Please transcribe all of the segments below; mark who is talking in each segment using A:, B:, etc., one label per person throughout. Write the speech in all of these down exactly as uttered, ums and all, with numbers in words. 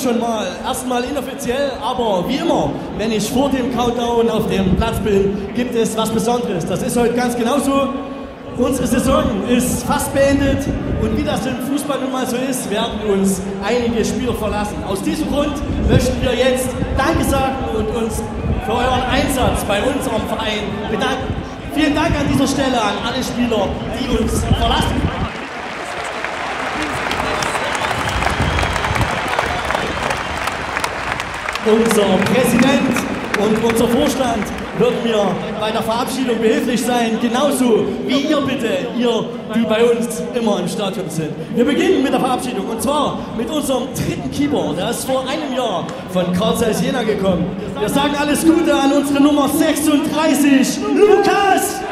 A: schon mal, erstmal inoffiziell, aber wie immer, wenn ich vor dem Countdown auf dem Platz bin, gibt es was Besonderes. Das ist heute ganz genauso. Unsere Saison ist fast beendet und wie das im Fußball nun mal so ist, werden uns einige Spieler verlassen. Aus diesem Grund möchten wir jetzt Danke sagen und uns für euren Einsatz bei unserem Verein bedanken. Vielen Dank an dieser Stelle an alle Spieler, die uns verlassen. Unser Präsident und unser Vorstand würden mir bei der Verabschiedung behilflich sein, genauso wie ihr bitte, ihr, die bei uns immer im Stadion sind. Wir beginnen mit der Verabschiedung und zwar mit unserem dritten Keeper, der ist vor einem Jahr von Carl Zeiss Jena gekommen. Wir sagen alles Gute an unsere Nummer sechsunddreißig, Lukas!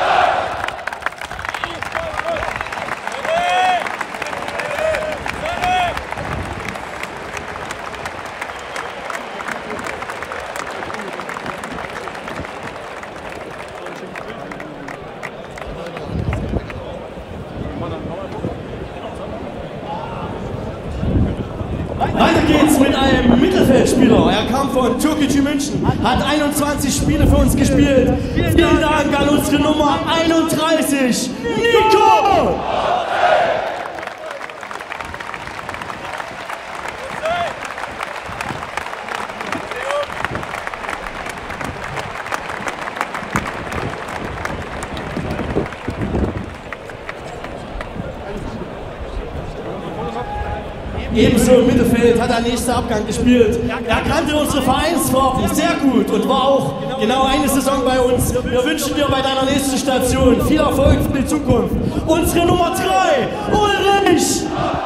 A: Weiter geht's mit einem Mittelfeldspieler. Er kam von Türkgücü München, hat einundzwanzig Spiele für uns gespielt. Vielen Dank an unsere Nummer einunddreißig, Nico! Ebenso im Mittelfeld hat er nächster Abgang gespielt. Er kannte unsere Vereinsfarben sehr gut und war auch genau eine Saison bei uns. Wir wünschen dir bei deiner nächsten Station viel Erfolg für die Zukunft. Unsere Nummer drei, Ulrich!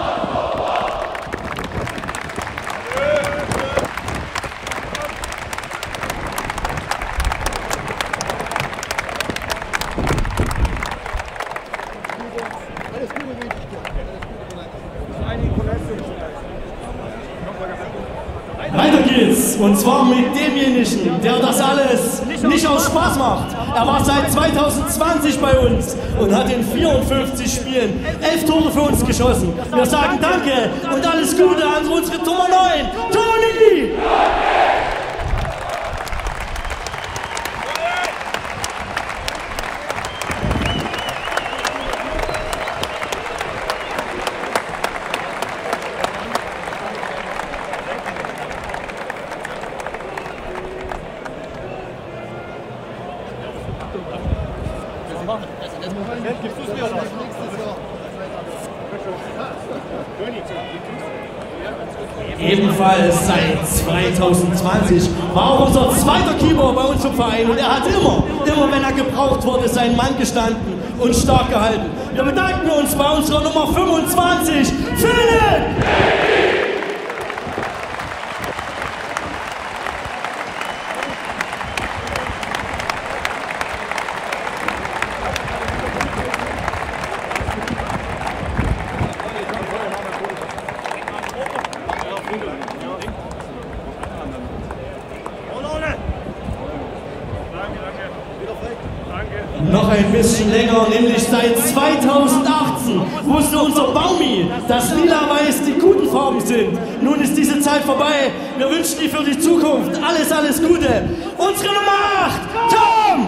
A: Weiter geht's, und zwar mit demjenigen, der das alles nicht aus Spaß macht. Er war seit zweitausendzwanzig bei uns und hat in vierundfünfzig Spielen elf Tore für uns geschossen. Wir sagen Danke und alles Gute an unsere Nummer neun, Toni! Ebenfalls seit zweitausendzwanzig war auch unser zweiter Keeper bei uns im Verein und er hat immer, immer wenn er gebraucht wurde, seinen Mann gestanden und stark gehalten. Wir bedanken uns bei unserer Nummer fünfundzwanzig, Philipp! Noch ein bisschen länger, nämlich seit zweitausendachtzehn wusste unser Baumi, dass lila-weiß die guten Farben sind. Nun ist diese Zeit vorbei. Wir wünschen dir für die Zukunft alles, alles Gute. Unsere Nummer acht, Tom!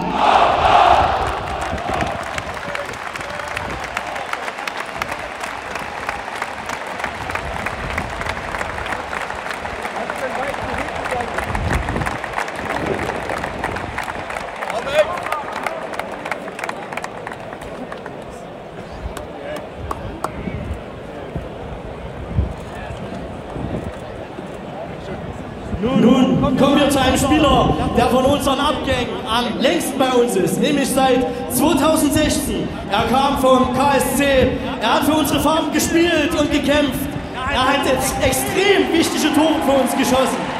A: Nun kommen wir zu einem Spieler, der von unseren Abgängen am längsten bei uns ist, nämlich seit zweitausendsechzehn. Er kam vom K S C, er hat für unsere Farben gespielt und gekämpft. Er hat jetzt extrem wichtige Tore für uns geschossen.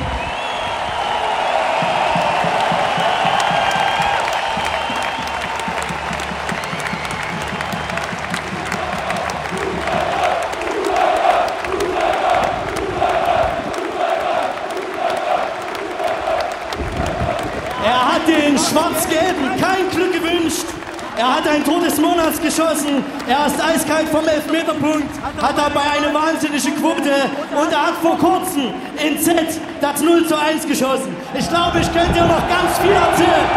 A: Er hat den Schwarz-Gelben kein Glück gewünscht Er hat ein Tor des Monats geschossen. Er ist eiskalt vom Elfmeterpunkt, hat dabei eine wahnsinnige Quote und er hat vor kurzem in Z das null zu eins geschossen. Ich glaube, ich könnte dir noch ganz viel erzählen.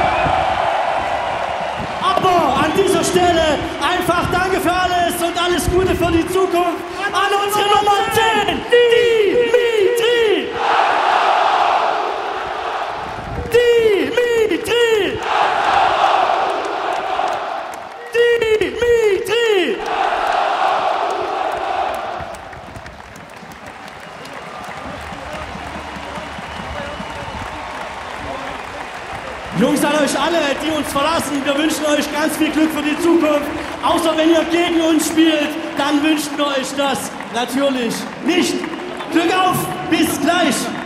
A: Aber an dieser Stelle einfach danke für alles und alles Gute für die Zukunft an unsere Nummer zehn, Dimitri! Dimitri! Dimitri! Jungs, an euch alle, die uns verlassen, wir wünschen euch ganz viel Glück für die Zukunft. Außer wenn ihr gegen uns spielt, dann wünschen wir euch das natürlich nicht. Glück auf, bis gleich!